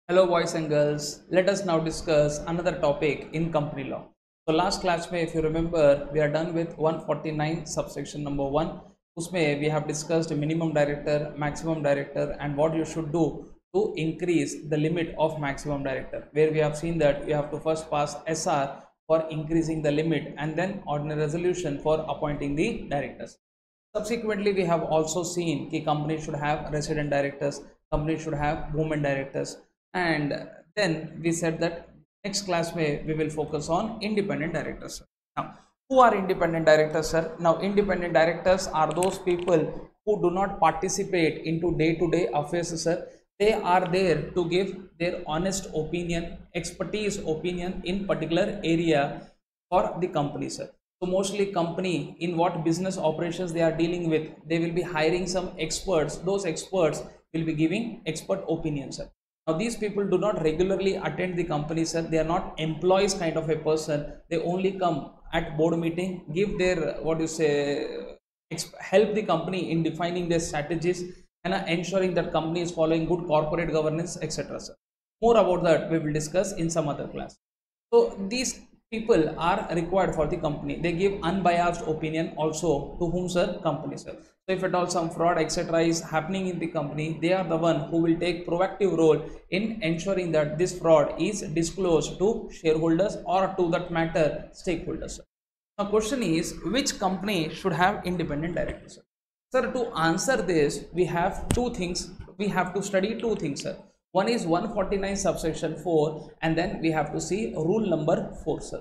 Hello boys and girls, let us now discuss another topic in company law. So last class में if you remember we are done with 149 subsection number 1. उसमें we have discussed minimum director, maximum director and what you should do to increase the limit of maximum director, where we have seen that you have to first pass SR for increasing the limit and then ordinary resolution for appointing the directors. Subsequently, we have also seen that company should have resident directors, company should have women directors, and then we said that next class we will focus on independent directors. Now, who are independent directors, sir? Now, independent directors are those people who do not participate into day-to-day affairs, sir. They are there to give their honest opinion, expertise opinion in particular area for the company, sir. So mostly company in what business operations they are dealing with, they will be hiring some experts. Those experts will be giving expert opinions, sir. Now these people do not regularly attend the company, sir. They are not employees kind of a person. They only come at board meeting, give their what you say, help the company in defining their strategies and ensuring that company is following good corporate governance, etc. Sir. More about that we will discuss in some other class. So these people are required for the company. They give unbiased opinion also to whom, sir? Company, sir. So if at all some fraud etc is happening in the company, they are the one who will take proactive role in ensuring that this fraud is disclosed to shareholders or to that matter stakeholders, sir. Now question is, which company should have independent directors, sir? Sir, to answer this we have two things. We have to study two things, sir. One is 149 subsection 4 and then we have to see rule number 4, sir.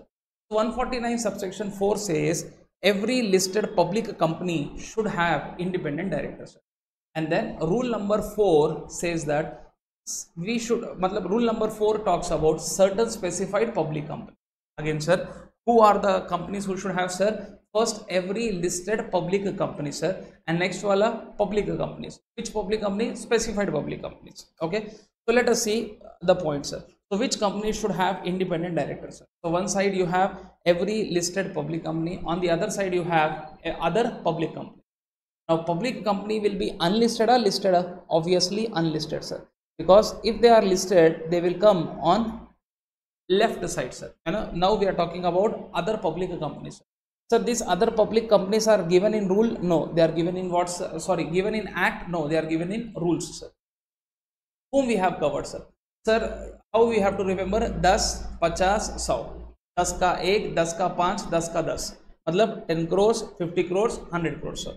149 subsection 4 says every listed public company should have independent directors, sir. And then rule number 4 says that we should, rule number 4 talks about certain specified public company. Again, sir, who are the companies who should have, sir? First, every listed public company, sir, and next wala public companies. Which public company? Specified public companies. Okay, so let us see the points, sir. So which company should have independent directors, sir? So one side you have every listed public company, on the other side you have other public company. Now public company will be unlisted or listed? Obviously unlisted, sir, because if they are listed they will come on left side, sir. Now we are talking about other public companies. So these other public companies are given in rule? No, they are given in what? Sorry, given in act? No, they are given in rules, sir. Whom we have covered, sir? Sir, how we have to remember? 10, 50, 100. 10 का 1, 10 का 5, 10 का 10, मतलब 10 crores, 50 crores, 100 crores, sir.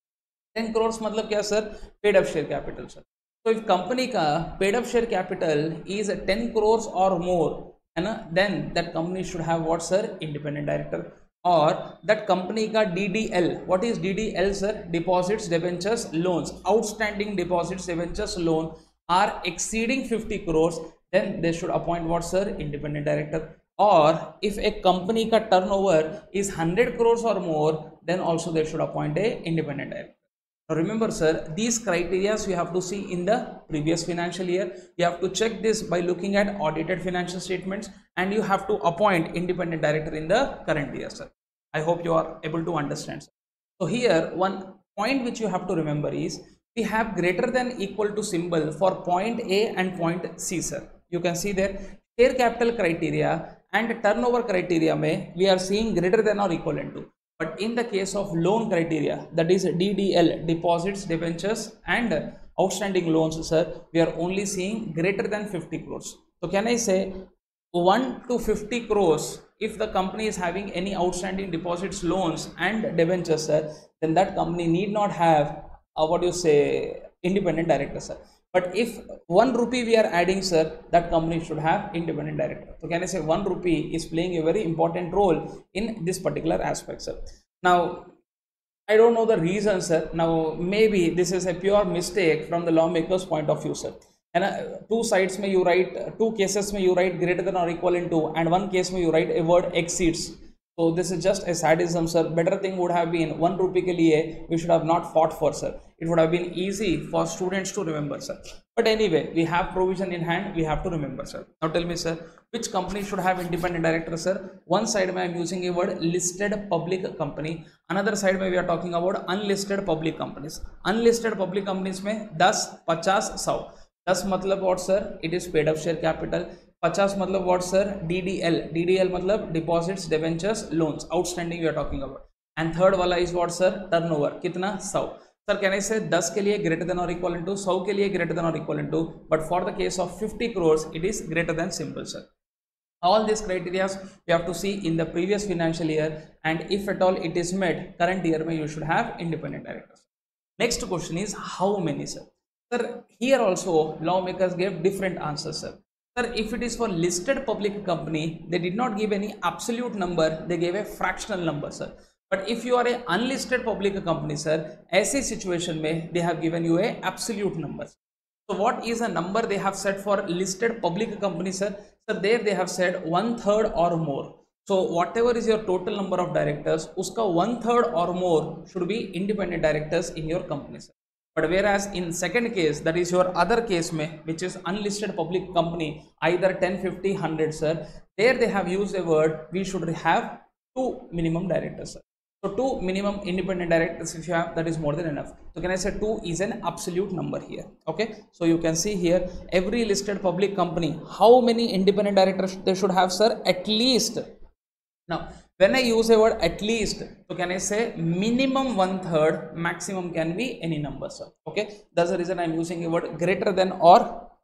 10 crores मतलब क्या, sir? Paid up share capital, sir. So if company का paid up share capital is 10 crores or more, then that company should have what, sir? Independent director. Or that company का DDL, what is DDL, sir? Deposits, debentures, loans, outstanding deposits, debentures, loan are exceeding 50 crores, then they should appoint what, sir? Independent director. Or if a company ka turnover is 100 crores or more, then also they should appoint a independent director. Now remember, sir, these criteria you have to see in the previous financial year. You have to check this by looking at audited financial statements, and you have to appoint independent director in the current year, sir. I hope you are able to understand, sir. So here one point which you have to remember is we have greater than equal to symbol for point A and point C, sir. You can see there share capital criteria and turnover criteria may we are seeing greater than or equivalent to. But in the case of loan criteria, that is DDL, deposits, debentures and outstanding loans, sir, we are only seeing greater than 50 crores. So can I say 1 to 50 crores, if the company is having any outstanding deposits, loans and debentures, sir, then that company need not have what you say independent director, sir. But if 1 rupee we are adding, sir, that company should have independent director. So can I say 1 rupee is playing a very important role in this particular aspect, sir. Now I don't know the reason, sir. Now maybe this is a pure mistake from the lawmaker's point of view, sir. And two sides may you write, two cases may you write greater than or equivalent to, and one case may you write a word exceeds. So this is just a sadism, sir. Better thing would have been 1 rupee ke liye we should have not fought for, sir. It would have been easy for students to remember, sir. But anyway, we have provision in hand, we have to remember, sir. Now tell me, sir, which company should have independent director, sir? One side I am using a word listed public company, another side we are talking about unlisted public companies. Unlisted public companies में 10, 50, 100. 10 मतलब what sir, it is paid up share capital. 50 मतलब what sir, DDL. DDL मतलब deposits, debentures, loans, outstanding we are talking about. And third वाला is what sir, turnover. कितना, 100. Sir कहने से 10 के लिए ग्रेटर देन और इक्वल टू, 100 के लिए ग्रेटर देन और equal to, but for the case of 50 crores it is greater than simple sir. All these criteria we have to see in the previous financial year, and if at all it is met, current year mein you should have independent directors. Next question is how many sir. Sir, here also lawmakers gave different answers sir. Sir, if it is for listed public company, they did not give any absolute number, they gave a fractional number sir. But if you are a unlisted public company sir, ऐसी situation में they have given you a absolute number. So what is a number they have set for listed public company sir? Sir, there they have said 1/3 or more. So whatever is your total number of directors, uska 1/3 or more should be independent directors in your company sir. But whereas in second case, that is your other case mein, which is unlisted public company, either 10, 50, 100 sir, there they have used a word, we should have 2 minimum directors sir. So 2 minimum independent directors if you have, that is more than enough. So can I say 2 is an absolute number here. Okay, so you can see here every listed public company, how many independent directors they should have sir? At least. Now when I use a word at least, so can I say minimum 1/3, maximum can be any number sir. Okay, that's the reason I am using a word greater than or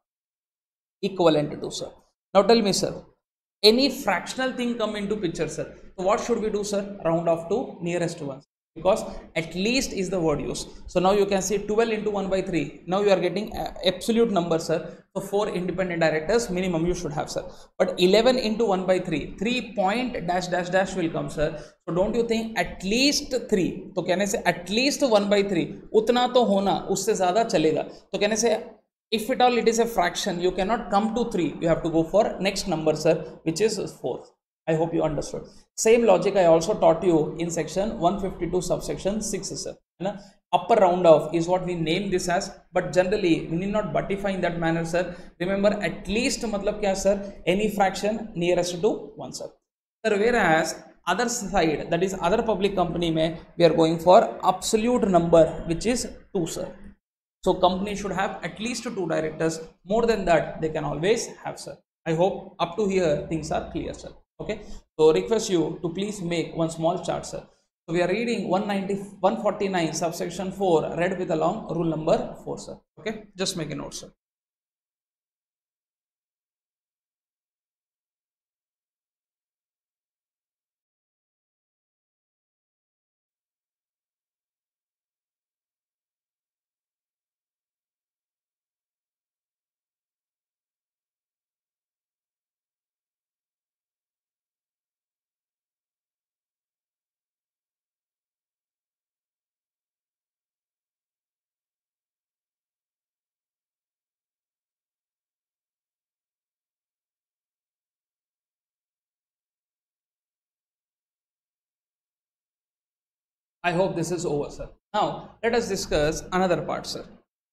equivalent to sir. Now tell me sir, any fractional thing come into picture sir, so what should we do sir? Round off to nearest one, because at least is the word used. So now you can see 12 into 1/3, now you are getting absolute number sir. So 4 independent directors minimum you should have sir. But 11 into 1/3, 3 point dash dash dash will come sir. So don't you think at least 3, तो कहने से at least 1/3 उतना तो होना, उससे ज़्यादा चलेगा. तो कहने से if at all it is a fraction, you cannot come to 3, you have to go for next number sir, which is 4. I hope you understood. Same logic I also taught you in section 152 subsection 6 sir. Upper round off is what we name this as, but generally we need not buttify in that manner sir. Remember at least matlab kya sir? Any fraction nearest to 1 sir. Sir, whereas other side, that is other public company mein, we are going for absolute number which is 2 sir. So company should have at least 2 directors. More than that they can always have sir. I hope up to here things are clear sir. Okay, so request you to please make one small chart sir. So we are reading 149 subsection 4 read with along rule number 4 sir. Okay, just make a note sir. I hope this is over sir. Now let us discuss another part sir.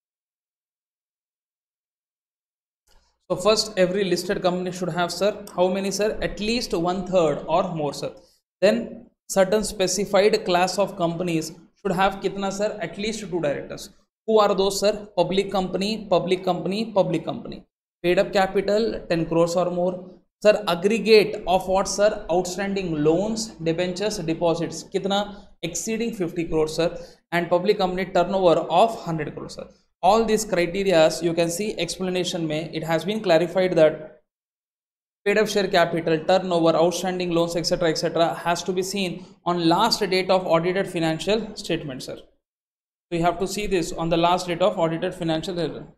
So first, every listed company should have sir, how many sir? At least 1/3 or more sir. Then certain specified class of companies should have kitna sir? At least 2 directors. Who are those sir? Public company, public company, public company. Paid up capital 10 crores or more sir. Aggregate of what sir? Outstanding loans, debentures, deposits kitna? Exceeding 50 crores sir. And public company turnover of 100 crores sir. All these criteria you can see explanation mein, it has been clarified that paid up share capital, turnover, outstanding loans, etc has to be seen on last date of audited financial statement sir. So you have to see this on the last date of audited financial statement.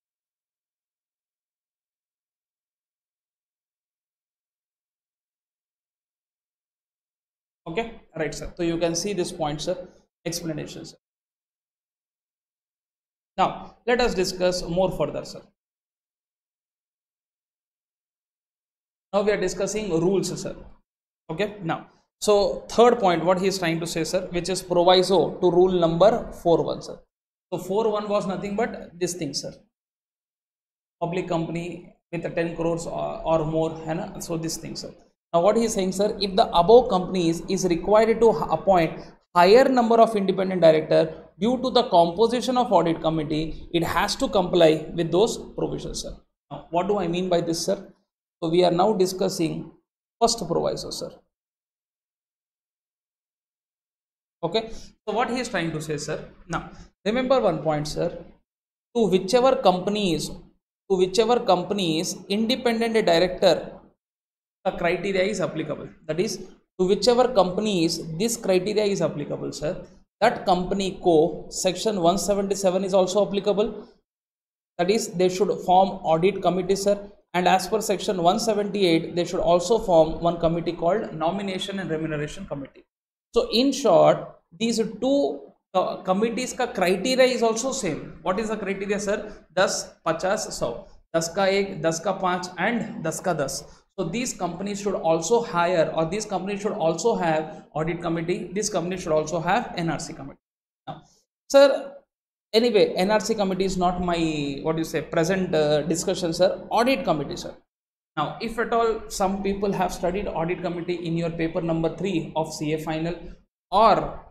Okay, right sir. So you can see this point sir, explanation sir. Now let us discuss more further sir. Now we are discussing rules sir. Okay, now so third point what he is trying to say sir, which is proviso to rule number 4.1 sir. So 4.1 was nothing but this thing sir, public company with 10 crores or more, so this thing sir. Now what he is saying sir, if the above companies is required to appoint higher number of independent director due to the composition of audit committee, it has to comply with those provisions, sir. Now, what do I mean by this, sir? So we are now discussing first proviso, sir. Okay, so what he is trying to say, sir. Now, remember one point, sir. To whichever companies independent director, the criteria is applicable. That is, to whichever companies this criteria is applicable, sir, that company co section 177 is also applicable. That is, they should form audit committee, sir, and as per section 178 they should also form one committee called nomination and remuneration committee. So in short, these two committees ka criteria is also same. What is the criteria, sir? 10, 50, 100, 10 ka 1, 10 ka 5 and 10 ka 10. So these companies should also hire, or these companies should also have audit committee. This company should also have NRC committee. Now, sir, anyway, NRC committee is not my present discussion, sir. Audit committee, sir. Now, if at all some people have studied audit committee in your paper number 3 of CA final, or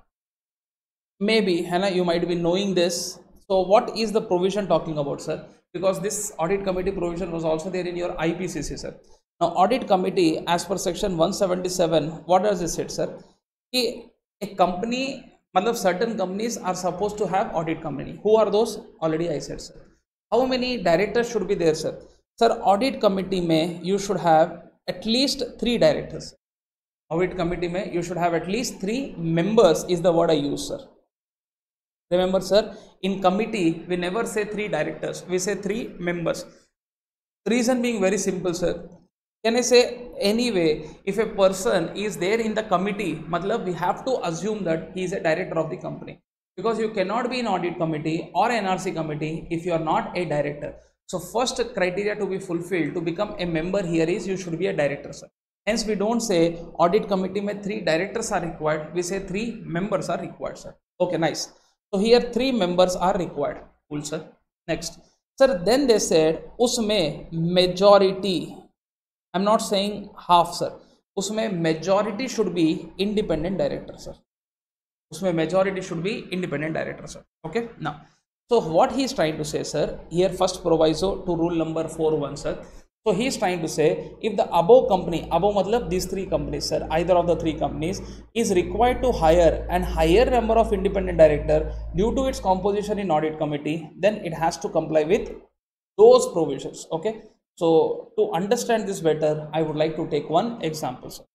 maybe Hannah, you might be knowing this. So what is the provision talking about, sir? Because this audit committee provision was also there in your IPCC, sir. Now, audit committee as per section 177, what does it say, sir? A company, certain companies are supposed to have audit committee. Who are those? Already I said, sir. How many directors should be there, sir? Sir, audit committee mein you should have at least 3 directors. Audit committee mein you should have at least 3 members is the word I use, sir. Remember, sir, in committee we never say 3 directors, we say 3 members. Reason being very simple, sir. Can I say, anyway, if a person is there in the committee, we have to assume that he is a director of the company, because you cannot be in audit committee or NRC committee if you are not a director. So first criteria to be fulfilled to become a member here is you should be a director, sir. Hence we don't say audit committee mein 3 directors are required, we say 3 members are required, sir. Okay, nice. So here 3 members are required. Cool, sir. Next, sir, then they said usme majority, I'm not saying half, sir, usme majority should be independent director, sir. Usme majority should be independent director, sir. Okay, now, so what he is trying to say, sir, here first proviso to rule number 4.1, sir. So he is trying to say, if the above company, above matlab these 3 companies, sir, either of the 3 companies is required to hire an higher number of independent director due to its composition in audit committee, then it has to comply with those provisions. Okay, so to understand this better, I would like to take one example, sir.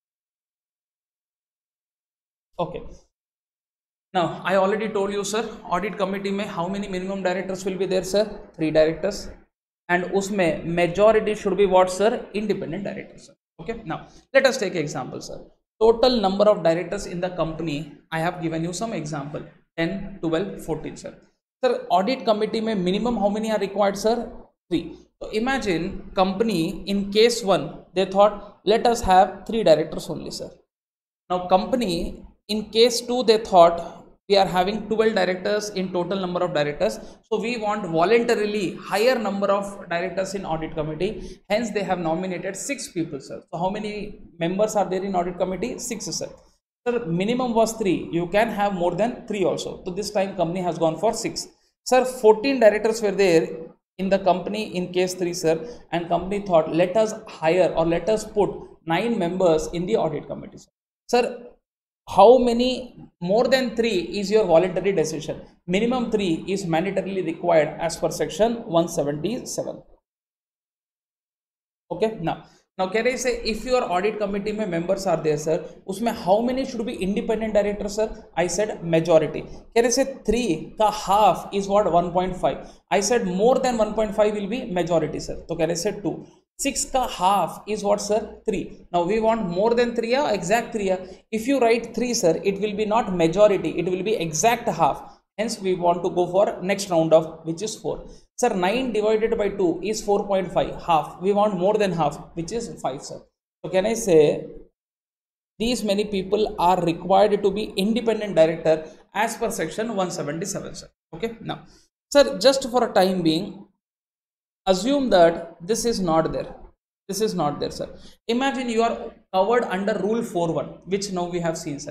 Okay, now I already told you, sir, audit committee mein how many minimum directors will be there, sir? 3 directors. And usme majority should be what, sir? Independent directors, sir. Okay, now let us take example, sir. Total number of directors in the company, I have given you some example, 10, 12, 14, sir. Sir, audit committee mein minimum how many are required, sir? 3. So imagine company in case 1, they thought let us have 3 directors only, sir. Now company in case 2, they thought we are having 12 directors in total number of directors, so we want voluntarily higher number of directors in audit committee, hence they have nominated 6 people, sir. So how many members are there in audit committee? 6, sir. Sir, minimum was 3, you can have more than 3 also, so this time company has gone for 6. Sir, 14 directors were there in the company in case 3, sir, and company thought let us hire or let us put 9 members in the audit committee, sir. Sir, how many more than 3 is your voluntary decision? Minimum 3 is mandatorily required as per section 177. Okay, now can I say, if your audit committee mein members are there, sir, usme how many should be independent directors, sir? I said majority. Can I say 3 ka half is what? 1.5. I said more than 1.5 will be majority, sir. So can I say 2? 6 ka half is what, sir? 3. Now we want more than 3 or exact 3. If you write 3, sir, it will be not majority, it will be exact half. Hence we want to go for next round of, which is 4. Sir, 9 divided by 2 is 4.5, half. We want more than half, which is 5, sir. So can I say these many people are required to be independent director as per section 177, sir. Okay, now, sir, just for a time being, assume that this is not there. This is not there, sir. Imagine you are covered under rule 4.1, which now we have seen, sir.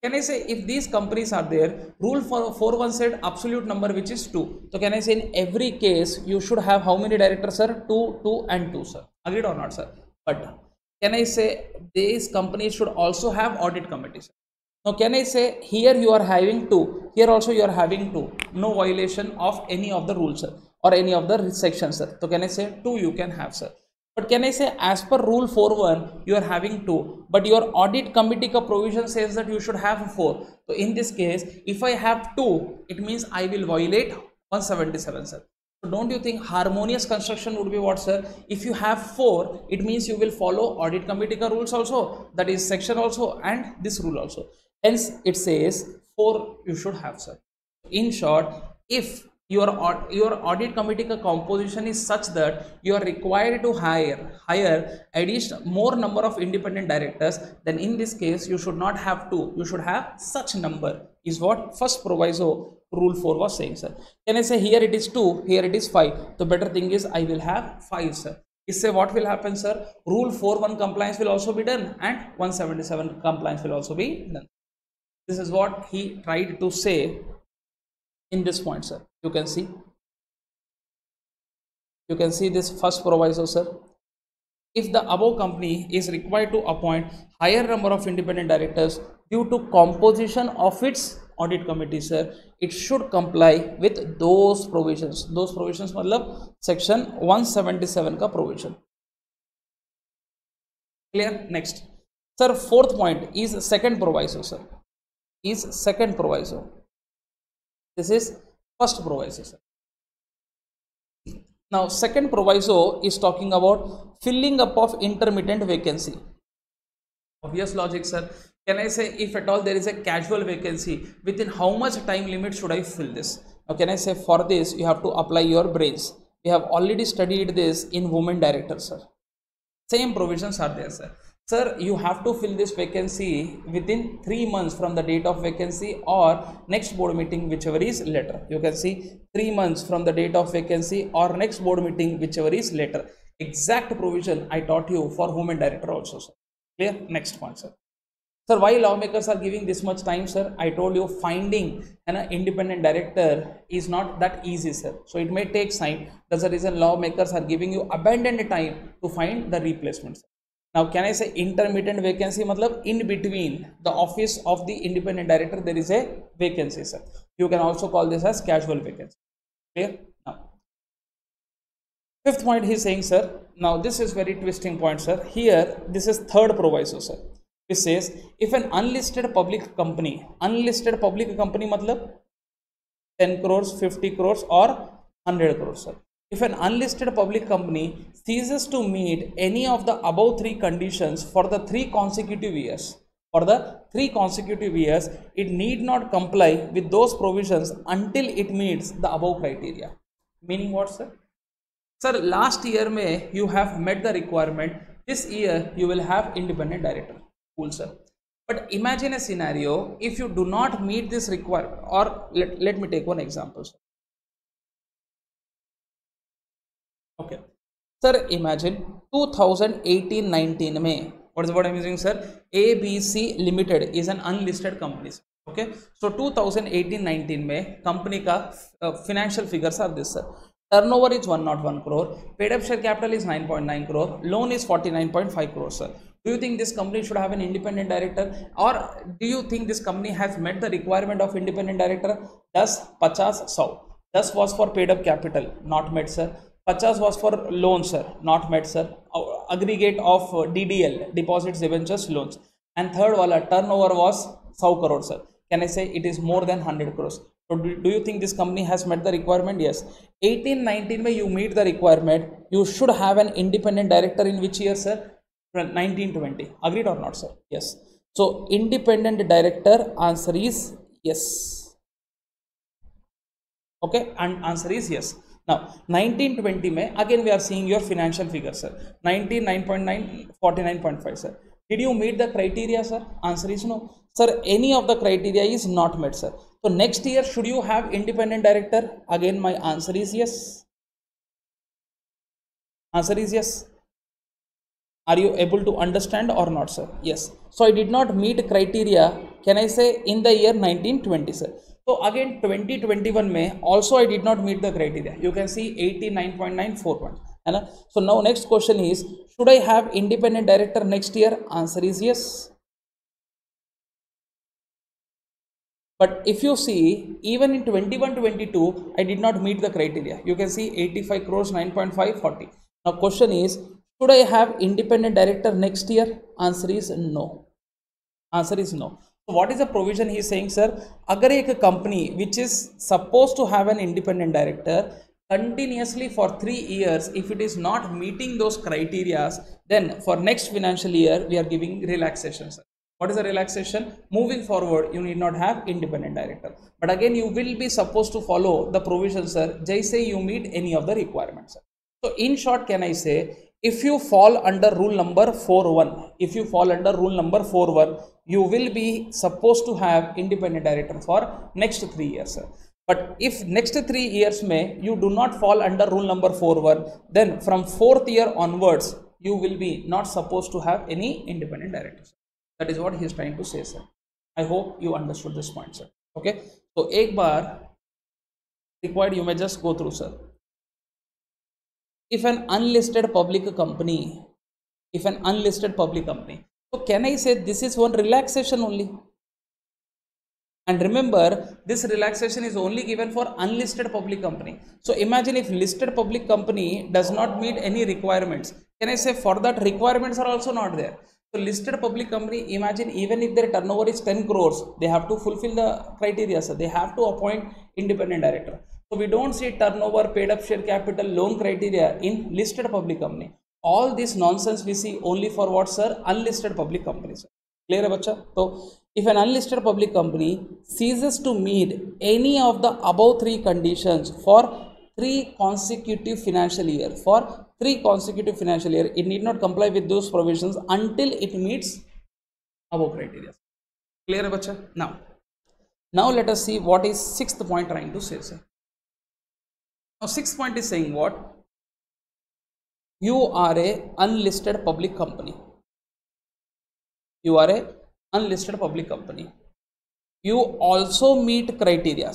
Can I say if these companies are there, rule 41 said absolute number which is 2. So can I say in every case you should have how many directors, sir? 2, 2 and 2, sir. Agreed or not, sir? But can I say these companies should also have audit committees? Now can I say here you are having 2, here also you are having 2, no violation of any of the rules, sir, or any of the sections, sir. So can I say 2 you can have, sir. But can I say as per rule 41 you are having 2, but your audit committee ka provision says that you should have 4. So in this case if I have 2, it means I will violate 177, sir. So don't you think harmonious construction would be what, sir? If you have 4, it means you will follow audit committee ka rules also, that is section also, and this rule also. Hence it says 4 you should have, sir. In short, if your audit committee ka composition is such that you are required to hire additional more number of independent directors, then in this case you should not have 2, you should have such number, is what first proviso rule 4 was saying, sir. Can I say here it is 2, here it is 5? The better thing is I will have 5, sir. Is say what will happen, sir? Rule 41 compliance will also be done and 177 compliance will also be done. This is what he tried to say in this point, sir. You can see this first proviso, sir. If the above company is required to appoint higher number of independent directors due to composition of its audit committee, sir, it should comply with those provisions. Those provisions matlab section 177 ka provision. Clear? Next, sir, fourth point is second proviso, sir. Is second proviso. This is first proviso, sir. Now second proviso is talking about filling up of intermittent vacancy. Obvious logic, sir. Can I say if at all there is a casual vacancy, within how much time limit should I fill this? Now can I say for this you have to apply your brains. We have already studied this in women directors, sir. Same provisions are there, sir. Sir, you have to fill this vacancy within 3 months from the date of vacancy or next board meeting, whichever is later. You can see 3 months from the date of vacancy or next board meeting, whichever is later. Exact provision I taught you for women director also, sir. Clear? Next point, sir. Sir, why lawmakers are giving this much time, sir? I told you finding an independent director is not that easy, sir. So it may take time. That's the reason lawmakers are giving you abundant time to find the replacements. Now can I say intermittent vacancy matlab in between the office of the independent director there is a vacancy, sir. You can also call this as casual vacancy. Clear? Now fifth point he is saying, sir. Now this is very twisting point, sir. Here this is third proviso, sir. It says if an unlisted public company matlab 10 crores, 50 crores or 100 crores, sir. If an unlisted public company ceases to meet any of the above 3 conditions for the 3 consecutive years, it need not comply with those provisions until it meets the above criteria. Meaning what, sir? Sir, last year may you have met the requirement. This year you will have independent director. Cool, sir. But imagine a scenario if you do not meet this requirement, or let me take one example, sir. Okay, sir, imagine 2018-19 May, what is what I'm using, sir? ABC Limited is an unlisted company, sir. Okay, so 2018-19 May company ka financial figures are this, sir. Turnover is 101 crore, paid up share capital is 9.9 crore, loan is 49.5 crore, sir. Do you think this company should have an independent director, or do you think this company has met the requirement of independent director? 10, 50, 100. 10 was for paid up capital, not met, sir. 50 was for loan, sir, not met, sir. Aggregate of DDL, deposits, debentures, loans. And third wala turnover was 100 crore, sir. Can I say it is more than 100 crores? So do you think this company has met the requirement? Yes. 18-19 May you meet the requirement. You should have an independent director in which year, sir? 19-20. Agreed or not, sir? Yes. So independent director, answer is yes. Okay, and answer is yes. Now 19-20 May again we are seeing your financial figure, sir. 9.9, 49.5, sir. Did you meet the criteria, sir? Answer is no, sir. Any of the criteria is not met, sir. So next year should you have independent director? Again my answer is yes. Answer is yes. Are you able to understand or not, sir? Yes. So I did not meet criteria Can I say in the year 1920, sir? So again 2021 में also I did not meet the criteria. You can see 89.94 points. है ना? So now next question is, should I have independent director next year? Answer is yes. But if you see, even in 21-22, I did not meet the criteria. You can see 85 crores, 9.5, 40. Now question is, should I have independent director next year? Answer is no. Answer is no. So what is the provision he is saying, sir? Agar ek company which is supposed to have an independent director continuously for 3 years, if it is not meeting those criteria, then for next financial year, we are giving relaxation, sir. What is the relaxation? Moving forward, you need not have independent director. But again, you will be supposed to follow the provisions, sir. Jaise you meet any of the requirements, sir. So in short, can I say, if you fall under rule number 4.1, if you fall under rule number 4.1, you will be supposed to have independent director for next 3 years, sir. But if next 3 years may you do not fall under rule number 4.1, then from 4th year onwards, you will be not supposed to have any independent director, sir. That is what he is trying to say, sir. I hope you understood this point, sir. Okay. So ek bar required, you may just go through, sir. If an unlisted public company, so can I say this is one relaxation only? And remember, this relaxation is only given for unlisted public company. So imagine if listed public company does not meet any requirements. Can I say for that requirements are also not there? So listed public company, imagine even if their turnover is 10 crores, they have to fulfill the criteria. So they have to appoint independent director. So we don't see turnover, paid up share capital, loan criteria in listed public company. All this nonsense we see only for what, sir? Unlisted public companies. Clear, bacha? So if an unlisted public company ceases to meet any of the above 3 conditions for 3 consecutive financial year, it need not comply with those provisions until it meets above criteria. Clear, bacha? Now let us see what is 6th point trying to say, sir. Now 6th point is saying what? You are a unlisted public company. You are a unlisted public company. You also meet criteria.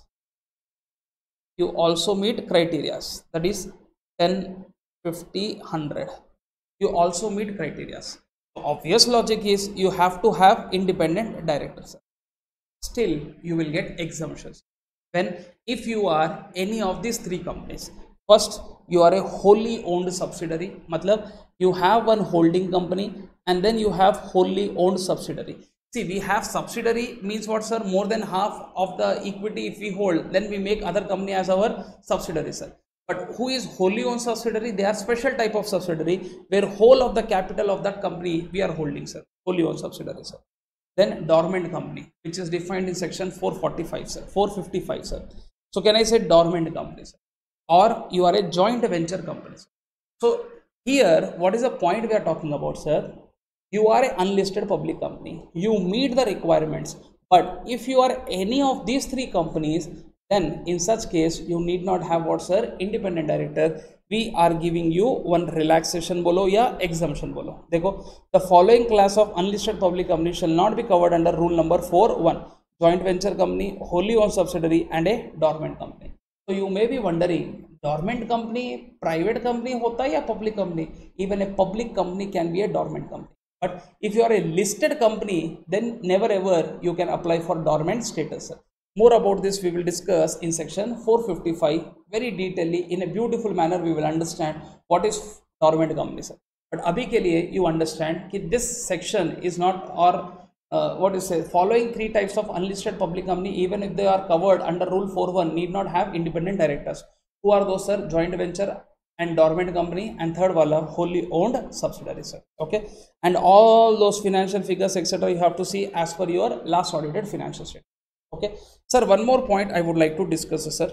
You also meet criteria. That is 10, 50, 100. You also meet criteria. Obvious logic is you have to have independent directors. Still, you will get exemptions. When if you are any of these 3 companies, first you are a wholly owned subsidiary. Matlab you have one holding company and then you have wholly owned subsidiary. See, we have subsidiary means what, sir? More than half of the equity if we hold, then we make other company as our subsidiary, sir. But who is wholly owned subsidiary? They are special type of subsidiary where whole of the capital of that company we are holding, sir. Wholly owned subsidiary, sir. Then dormant company, which is defined in section 445, sir. 455, sir. So can I say dormant company, sir? Or you are a joint venture company, sir. So here, what is the point we are talking about, sir? You are an unlisted public company. You meet the requirements. But if you are any of these 3 companies, then in such case, you need not have what, sir? Independent director. We are giving you one relaxation bolo ya exemption bolo. Dekho, the following class of unlisted public company shall not be covered under rule number 4.1. Joint venture company, wholly owned subsidiary and a dormant company. So you may be wondering, dormant company, private company hota ya public company? Even a public company can be a dormant company. But if you are a listed company, then never ever you can apply for dormant status. More about this we will discuss in section 455 very detailedly. In a beautiful manner we will understand what is dormant company, sir. But abhi ke liye you understand that this section is not, or what is say, following 3 types of unlisted public company, even if they are covered under rule 4.1, need not have independent directors. Who are those, sir? Joint venture and dormant company, and third wala wholly owned subsidiary, sir. Okay, and all those financial figures etc you have to see as per your last audited financial statement. Okay, sir, one more point I would like to discuss, sir.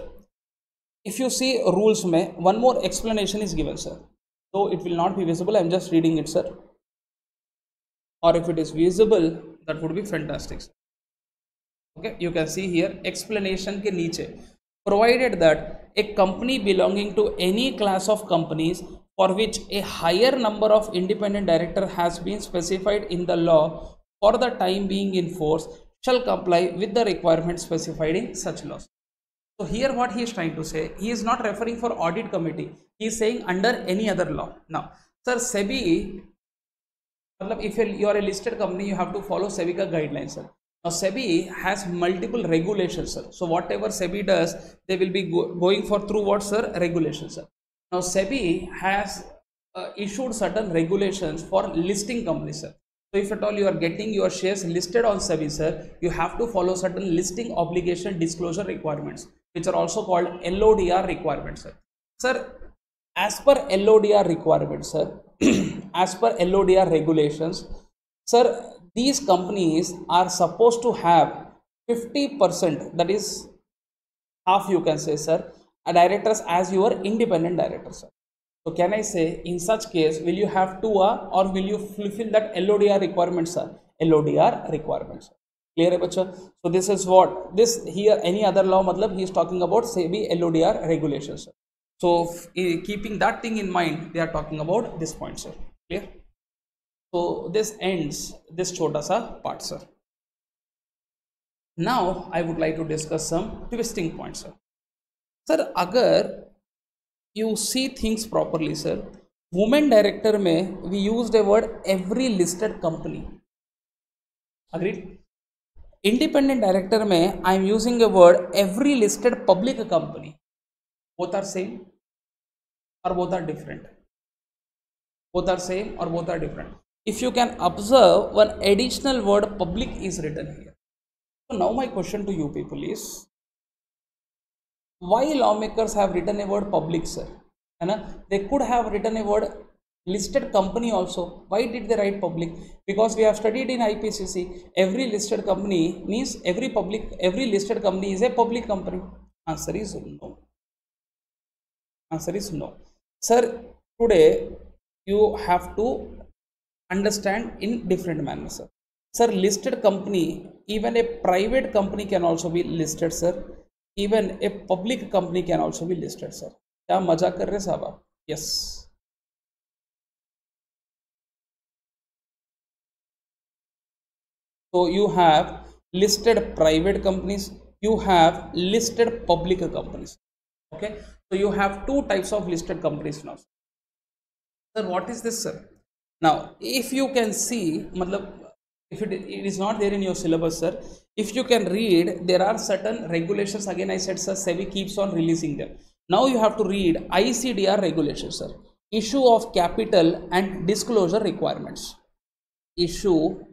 If you see rules mein, one more explanation is given, sir. Though it will not be visible, I am just reading it, sir. Or if it is visible, that would be fantastic, sir. Okay, you can see here explanation ke niche, provided that a company belonging to any class of companies for which a higher number of independent director has been specified in the law for the time being in force shall comply with the requirements specified in such laws. So here what he is trying to say, he is not referring for audit committee, he is saying under any other law. Now, sir, SEBI, if you are a listed company, you have to follow SEBI ka guidelines, sir. Now, SEBI has multiple regulations, sir. So whatever SEBI does, they will be going for through what, sir? Regulations, sir. Now, SEBI has issued certain regulations for listing companies, sir. So if at all you are getting your shares listed on SEBI, sir, you have to follow certain listing obligation disclosure requirements, which are also called LODR requirements, sir. Sir, as per LODR requirements, sir, as per LODR regulations, sir, these companies are supposed to have 50%, that is half, you can say, sir, directors as your independent directors, sir. So can I say, in such case, will you have 2A or will you fulfill that LODR requirements, sir? LODR requirements, sir. Clear hai bacha? So this is what, this here, any other law, matlab he is talking about SEBI LODR regulations, sir. So keeping that thing in mind, they are talking about this point, sir. Clear? So this ends this chota sa part, sir. Now I would like to discuss some twisting points, sir. Sir, agar you see things properly, sir, women director mein we used a word every listed company. Agreed? Independent director mein I am using a word every listed public company. Both are same or both are different? Both are same or both are different? If you can observe, one additional word public is written here. So now my question to you people is, why lawmakers have written a word public, sir? They could have written a word listed company also. Why did they write public? Because we have studied in IPCC, every listed company means every listed company is a public company. Answer is no. Answer is no. Sir, today you have to understand in different manner, sir. Sir, listed company, even a private company can also be listed, sir. Even a public company can also be listed, sir. क्या मजाक कर रहे साहब आप? Yes. So you have listed private companies, you have listed public companies. Okay. So you have two types of listed companies now. Sir, what is this, sir? Now, if you can see, if it is not there in your syllabus, sir, if you can read, there are certain regulations. Again, I said, sir, SEBI keeps on releasing them. Now you have to read ICDR regulations, sir. Issue of capital and disclosure requirements. Issue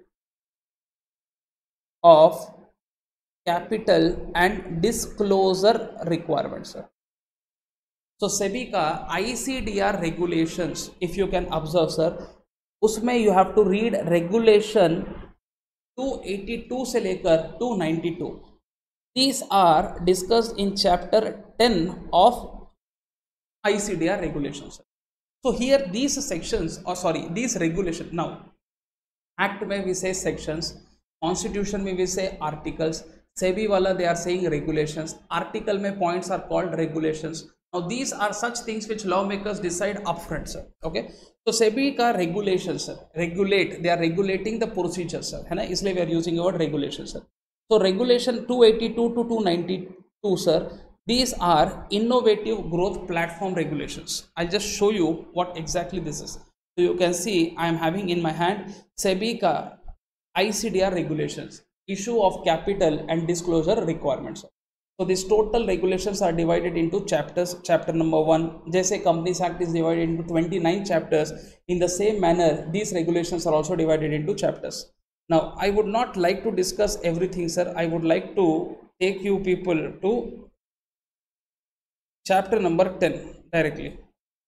of capital and disclosure requirements, sir. So SEBI का ICDR regulations, if you can observe, sir, उसमें you have to read regulation 282 से लेकर 292. These are discussed in chapter 10 of ICDR regulations. So here these sections, or sorry, these regulations. Now, Act में we say sections, Constitution में we say articles, SEBI wala they are saying regulations, article में points are called regulations. Now these are such things which lawmakers decide upfront, sir. Okay, so SEBI का regulations, sir, regulate, they are regulating the procedure, sir, है ना, इसलिए we are using the word regulations, sir. So regulation 282 to 292, sir, these are innovative growth platform regulations. I'll just show you what exactly this is. So you can see I am having in my hand SEBI ka ICDR regulations, issue of capital and disclosure requirements. So these total regulations are divided into chapters. Chapter number 1, jaise Companies Act is divided into 29 chapters. In the same manner, these regulations are also divided into chapters. Now, I would not like to discuss everything, sir. I would like to take you people to chapter number 10 directly.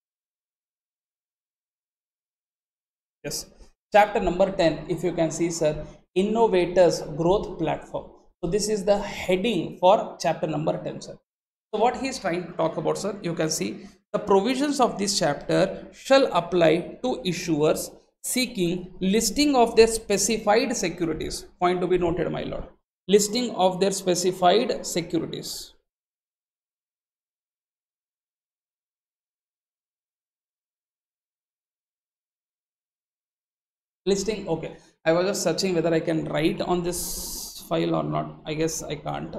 Yes, chapter number 10, if you can see, sir, innovators growth platform. So this is the heading for chapter number 10, sir. So what he is trying to talk about, sir, you can see the provisions of this chapter shall apply to issuers seeking listing of their specified securities. Point to be noted, my lord. Listing of their specified securities. Listing, okay. I was just searching whether I can write on this file or not. I guess I can't.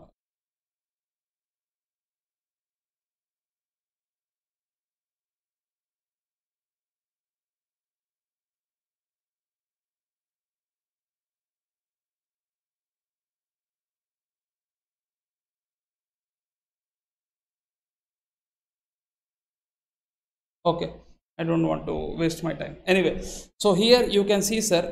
Okay, I don't want to waste my time. Anyway, so here you can see, sir,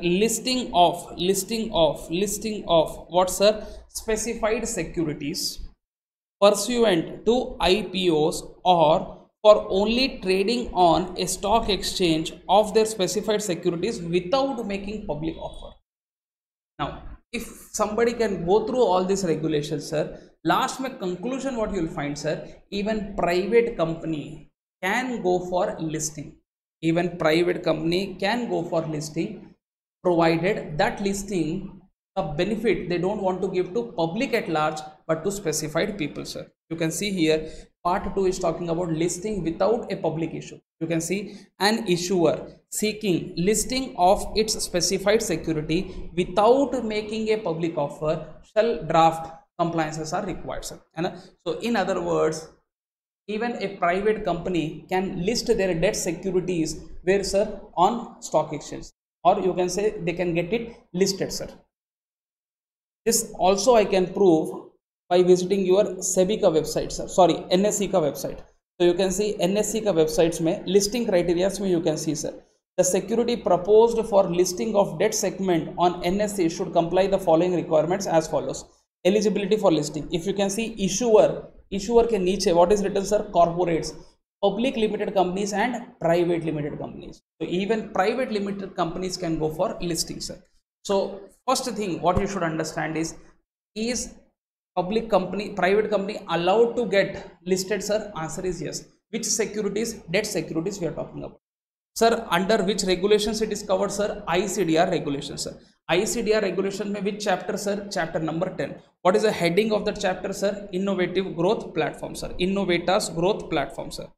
listing of what, sir? Specified securities pursuant to IPOs or for only trading on a stock exchange of their specified securities without making public offer. Now, if somebody can go through all these regulations, sir, last my conclusion what you will find, sir, even private company can go for listing. Even private company can go for listing, provided that listing a benefit they don't want to give to public at large but to specified people, sir. You can see here part 2 is talking about listing without a public issue. You can see an issuer seeking listing of its specified security without making a public offer shall draft compliances are required, sir. And so in other words, even a private company can list their debt securities where, sir? On stock exchange, or you can say they can get it listed, sir. This also I can prove by visiting your SEBI ka website, sir. Sorry, NSE ka website. So you can see NSE ka websites mein listing criteria mein you can see, sir, the security proposed for listing of debt segment on NSE should comply the following requirements as follows. Eligibility for listing. If you can see issuer ke niche what is written, sir? Corporates, public limited companies and private limited companies. So even private limited companies can go for listing, sir. So first thing what you should understand is public company, private company allowed to get listed, sir? Answer is yes. Which securities? Debt securities we are talking about, sir. Under which regulations it is covered, sir? ICDR regulations, sir. ICDR regulation mein which chapter, sir? Chapter number 10. What is the heading of that chapter, sir? Innovative growth platform, sir. Innovatas growth platform, sir.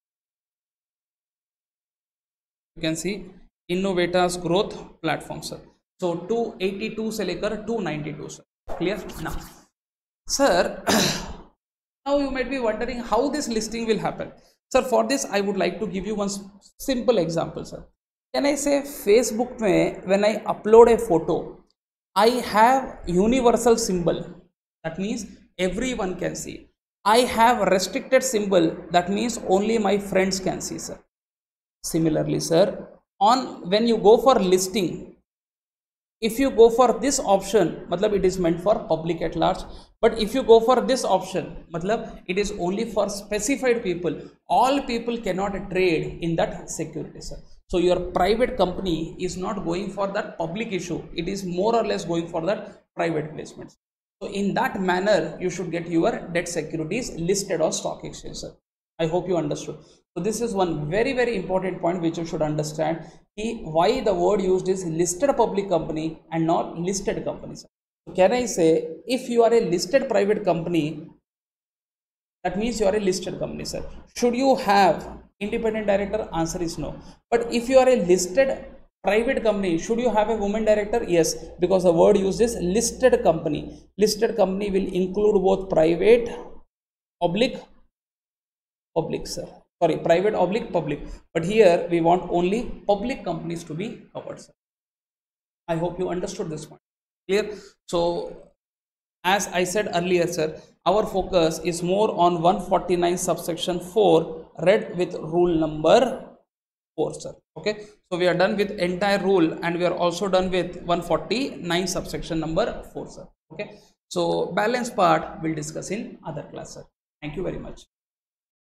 You can see Innovatas growth platform, sir. So 282 से लेकर 292, sir. Clear now, sir? Now you might be wondering how this listing will happen, sir. For this I would like to give you one simple example, sir. Can I say Facebook mein when I upload a photo, I have universal symbol, that means everyone can see. I have restricted symbol, that means only my friends can see, sir. Similarly, sir, on when you go for listing, if you go for this option, matlab it is meant for public at large, but if you go for this option, matlab it is only for specified people. All people cannot trade in that security, sir. So your private company is not going for that public issue, it is more or less going for that private placements. So in that manner you should get your debt securities listed on stock exchange, sir. I hope you understood. So this is one very important point which you should understand, why the word used is listed public company and not listed company, sir. So can I say if you are a listed private company, that means you are a listed company, sir. Should you have independent director? Answer is no. But if you are a listed private company, should you have a woman director? Yes, because the word used is listed company. Listed company will include both private oblique public, sir. Sorry, private oblique public, but here we want only public companies to be covered, sir. I hope you understood this point. Clear? So as I said earlier, sir, our focus is more on 149 subsection 4 read with rule number 4, sir. Okay, so we are done with entire rule and we are also done with 149 subsection number 4, sir. Okay, so balance part we'll discuss in other class, sir. Thank you very much.